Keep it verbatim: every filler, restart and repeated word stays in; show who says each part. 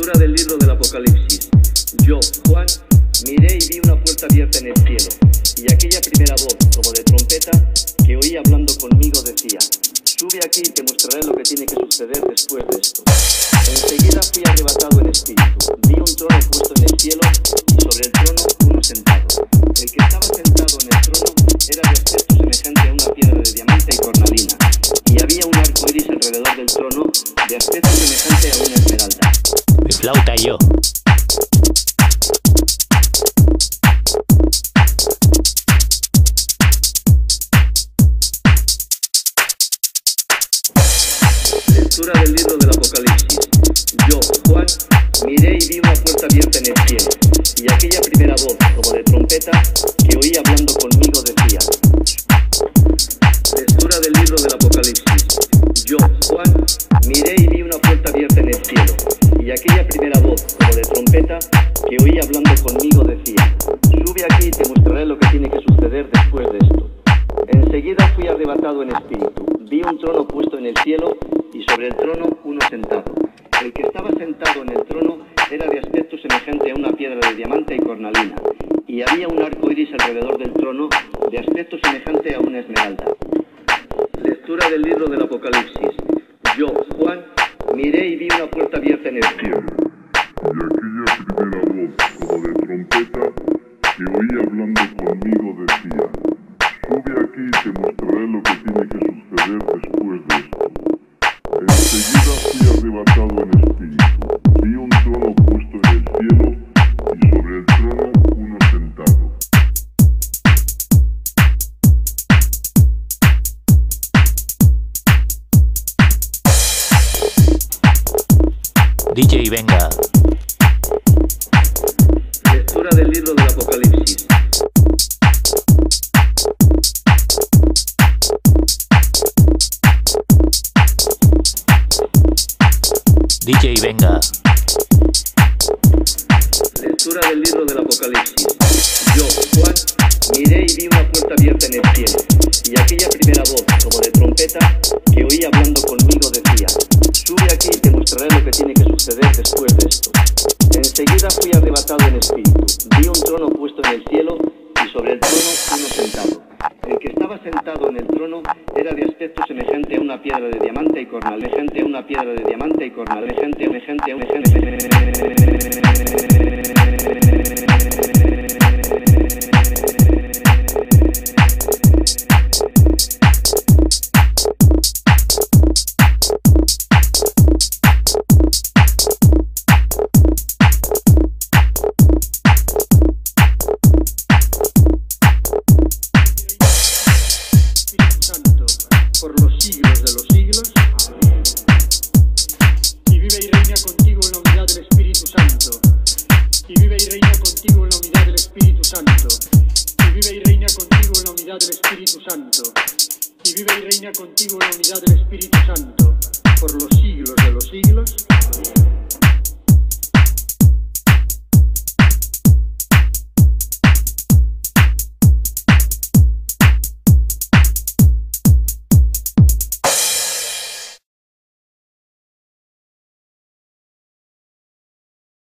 Speaker 1: Lectura del libro del Apocalipsis. Yo, Juan, miré y vi una puerta abierta en el cielo, y aquella primera voz, como de trompeta, que oí hablando conmigo decía: sube aquí y te mostraré lo que tiene que suceder después de esto. Enseguida fui arrebatado en espíritu. Vi un trono puesto en el cielo, y sobre el trono uno sentado. El que estaba sentado en el trono era de aspecto semejante a una piedra de diamante y cornalina, y había un arco iris alrededor del trono, de aspecto semejante a una esmeralda.
Speaker 2: Mi flauta y yo.
Speaker 1: Lectura del libro del Apocalipsis. Yo, Juan, miré y vi una puerta abierta en el cielo, y aquella primera voz, como de trompeta, que oí hablando conmigo decía: Lectura del libro del Apocalipsis. Yo, Juan, miré y vi una puerta abierta en el cielo, y aquella primera voz, como de trompeta, que oí hablando conmigo decía: sube aquí y te mostraré lo que tiene que suceder después de esto. Enseguida fui arrebatado en espíritu. Vi un trono puesto en el cielo, y sobre el trono uno sentado. El que estaba sentado en el trono era de aspecto semejante a una piedra de diamante y cornalina, y había un arco iris alrededor del trono, de aspecto semejante a una esmeralda. Lectura del libro del Apocalipsis. Yo, Juan, miré y vi una puerta abierta en el cielo,
Speaker 3: y aquella primera voz, como de trompeta, que oí hablando conmigo decía: sube aquí y te mostraré lo que tiene que suceder después de esto. Enseguida fui arrebatado en espíritu. Vi un trono puesto en el cielo, y sobre el trono uno sentado.
Speaker 2: D J, venga.
Speaker 1: Lectura del libro del Apocalipsis.
Speaker 2: D J, venga.
Speaker 1: Lectura del libro del Apocalipsis. Yo, Juan, miré y vi una puerta abierta en el cielo, y aquella primera voz, como de trompeta, que oí hablando conmigo decía: sube aquí y te mostraré lo que tiene que suceder después de esto. Enseguida fui arrebatado en espíritu. Vi un trono puesto en el cielo, y sobre el trono uno sentado. El que estaba sentado en el trono era de aspecto semejante a una piedra de diamante y cornal, semejante a una piedra de diamante y cornal, semejante, semejante, semejante.
Speaker 4: Por los siglos de los siglos. Y vive y reina contigo en la unidad del Espíritu Santo. Y vive y reina contigo en la unidad del Espíritu Santo. Y vive y reina contigo en la unidad del Espíritu Santo. Y vive y reina contigo en la unidad del Espíritu Santo. Por los siglos de los siglos.